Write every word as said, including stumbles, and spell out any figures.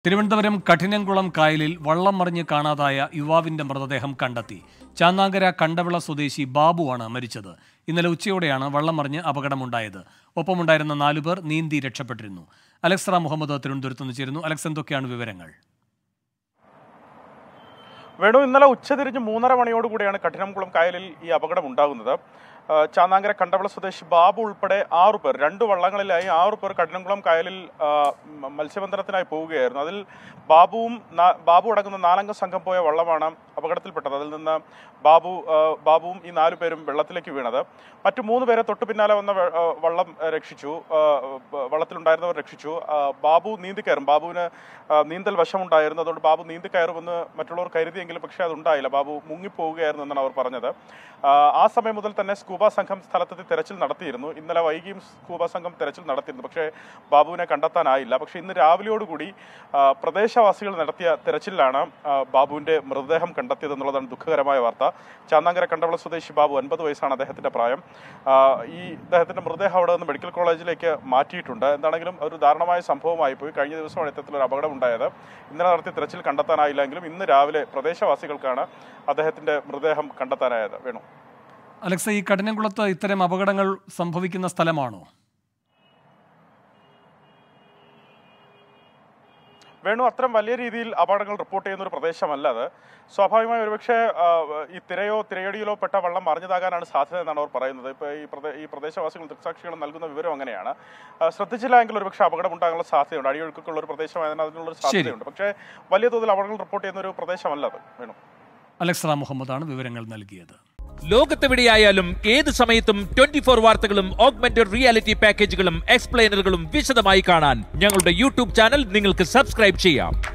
തിരുവനന്തപുരം കഠിനംകുളം കായലിൽ വള്ളം മറിഞ്ഞ് കാണാതായ യുവാവിന്റെ മൃതദേഹം കണ്ടെത്തി. ചാന്നാങ്കര കണ്ടവിള സ്വദേശി ബാബുവാണ് മരിച്ചത്. ഇന്നലെ ഉച്ചയോടെയാണ് വള്ളം മറിഞ്ഞ് അപകടമുണ്ടായത്. ഒപ്പമുണ്ടായിരുന്ന നാലുപേർ നീന്തി രക്ഷപ്പെട്ടിരുന്നു. അലക്സ് റാം മുഹമ്മദ് തിരുവനന്തപുരത്ത് നിന്ന് ചേരുന്നു. അലക്സ്, എന്തൊക്കെയാണ് വിവരങ്ങൾ? വേണു, ഇന്നലെ ഉച്ചതിരിഞ്ഞ് മൂന്നര മണിയോടുകൂടിയാണ് കഠിനംകുളം കായലിൽ ഈ അപകടം ഉണ്ടാകുന്നത്. ചാന്നാങ്കര കണ്ടവിള സ്വദേശി ബാബു ഉൾപ്പെടെ ആറു പേർ രണ്ട് വള്ളങ്ങളിലായി ആറു പേർ കഠിനംകുളം കായലിൽ മത്സ്യബന്ധനത്തിനായി പോവുകയായിരുന്നു. അതിൽ ബാബുവും ബാബു അടങ്ങുന്ന നാലംഗ സംഘം പോയ വള്ളമാണ് അപകടത്തിൽപ്പെട്ടത്. അതിൽ നിന്ന് ബാബു ബാബുവും ഈ നാലു പേരും വെള്ളത്തിലേക്ക് വീണത്. മറ്റു മൂന്ന് പേരെ തൊട്ടു പിന്നാലെ വന്ന വള്ളം രക്ഷിച്ചു, വള്ളത്തിലുണ്ടായിരുന്നവർ രക്ഷിച്ചു. ബാബു നീന്തി കയറും, ബാബുവിന് നീന്തൽ വശമുണ്ടായിരുന്നു. അതുകൊണ്ട് ബാബു നീന്തി കയറുമെന്ന് മറ്റുള്ളവർ കരുതിയെങ്കിലും പക്ഷേ അതുണ്ടായില്ല. ബാബു മുങ്ങിപ്പോവുകയായിരുന്നു എന്നാണ് അവർ പറഞ്ഞത്. ആ സമയം മുതൽ തന്നെ സ്കൂബ സംഘം സ്ഥലത്തെത്തി തെരച്ചിൽ നടത്തിയിരുന്നു. ഇന്നലെ വൈകിയും സ്കൂബ സംഘം തെരച്ചിൽ നടത്തിയിരുന്നു. പക്ഷേ ബാബുവിനെ കണ്ടെത്താനായില്ല. പക്ഷേ ഇന്ന് രാവിലെയോടുകൂടി പ്രദേശവാസികൾ നടത്തിയ തെരച്ചിലാണ് ബാബുവിന്റെ മൃതദേഹം കണ്ടെത്തിയത് എന്നുള്ളതാണ് ദുഃഖകരമായ വാർത്ത. ചാന്നാങ്കര കണ്ടവിള സ്വദേശി ബാബു, അൻപത് വയസ്സാണ് അദ്ദേഹത്തിന്റെ പ്രായം. ഈ അദ്ദേഹത്തിന്റെ മൃതദേഹം അവിടെ നിന്ന് മെഡിക്കൽ കോളേജിലേക്ക് മാറ്റിയിട്ടുണ്ട്. എന്താണെങ്കിലും ഒരു ദാരുണമായ സംഭവമായി പോയി. കഴിഞ്ഞ ദിവസമാണ് ഇത്തരത്തിലൊരു അപകടം ഉണ്ടായത്. ഇന്നലെ നടത്തിയ തെരച്ചിൽ കണ്ടെത്താനായില്ലെങ്കിലും ഇന്ന് രാവിലെ പ്രദേശവാസികൾക്കാണ് അദ്ദേഹത്തിന്റെ മൃതദേഹം കണ്ടെത്താനായത്. വേണു, അലക്സ, ഈ കഠിനംകുളത്ത് ഇത്തരം അപകടങ്ങൾ സംഭവിക്കുന്ന സ്ഥലമാണോ? വേണു, അത്തരം വലിയ രീതിയിൽ അപകടങ്ങൾ റിപ്പോർട്ട് ചെയ്യുന്ന ഒരു പ്രദേശമല്ല അത്. സ്വാഭാവികമായി ഒരുപക്ഷെ ഈ തിരയോ തിരയടിയിലോ പെട്ട വെള്ളം മറിഞ്ഞതാകാനാണ് സാധ്യത എന്നാണ് അവർ പറയുന്നത്. ഇപ്പോൾ ഈ പ്രദേ ഈ പ്രദേശവാസികളും ദൃക്സാക്ഷികളും നൽകുന്ന വിവരം അങ്ങനെയാണ്. ശ്രദ്ധിച്ചില്ല എങ്കിൽ ഒരുപക്ഷെ അപകടം ഉണ്ടാകാനുള്ള സാധ്യതയുണ്ട്. അടിയൊഴുക്കുള്ള ഒരു പ്രദേശമായതിനാൽ അതിനുള്ളൊരു സാധ്യതയുണ്ട്. പക്ഷേ വലിയ തോതിൽ അപകടങ്ങൾ റിപ്പോർട്ട് ചെയ്യുന്ന ഒരു പ്രദേശമല്ല അത്. വേണു, അലക്സ് റാം മുഹമ്മദാണ് വിവരങ്ങൾ നൽകിയത്. ലോകത്തെവിടെയായാലും ഏത് സമയത്തും ട്വന്റി ഫോർ വാർത്തകളും ഓഗ്മെന്റഡ് റിയാലിറ്റി പാക്കേജുകളും എക്സ്പ്ലെയിനറുകളും വിശദമായി കാണാൻ ഞങ്ങളുടെ യൂട്യൂബ് ചാനൽ നിങ്ങൾക്ക് സബ്സ്ക്രൈബ് ചെയ്യാം.